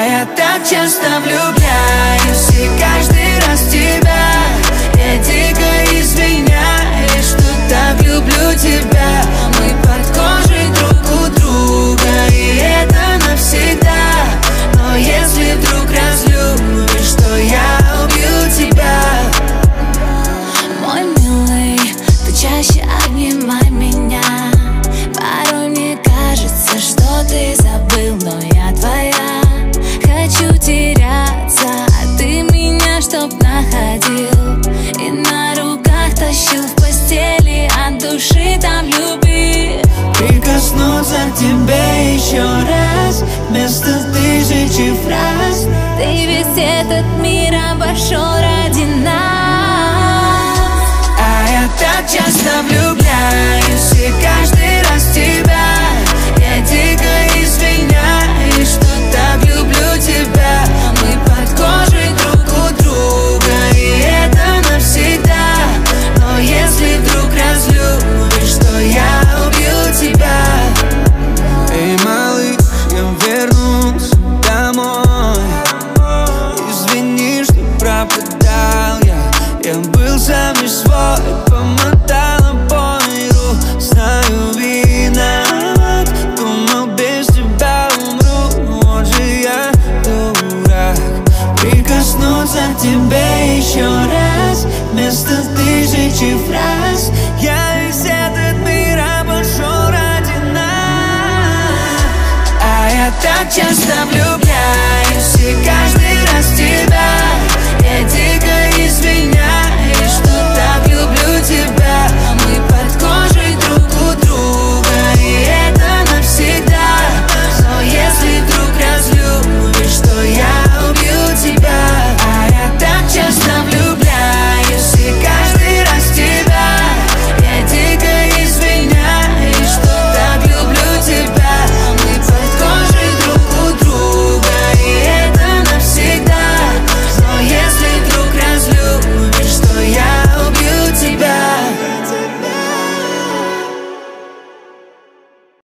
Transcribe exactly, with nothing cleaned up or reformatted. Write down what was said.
А я так часто влюбляюсь, и каждый раз в тебя. Я дико извиняюсь, что так люблю тебя. Мы под кожей друг у друга, и это навсегда. Но если вдруг разлюбишь, то я убью тебя. Мой милый, ты чаще обнимай меня. Порой мне кажется, что ты забыл, но я твоя. Хочу теряться, а ты меня чтоб находил. И на руках тащил в постели, от души там любви. Прикоснуться к тебе еще раз, вместо тысячи фраз. Ты весь этот мир обошел ради нас. А я так часто влюбляюсь, и каждый раз в тебя. Я дико извиняюсь, что так люблю тебя. Мы под кожей друг у друга, и это навсегда. Но если вдруг разлюбишь, то я убью тебя. Эй, малыш, я вернусь домой. Извини, что пропадал я. Я был сам не свой, помотала по миру. Знаю, виноват, думал, без тебя умру. Вот же я дурак. Прикоснуться к тебе еще раз, вместо тысячи фраз. Я весь этот мир обошел ради нас. А я так часто влюбляюсь,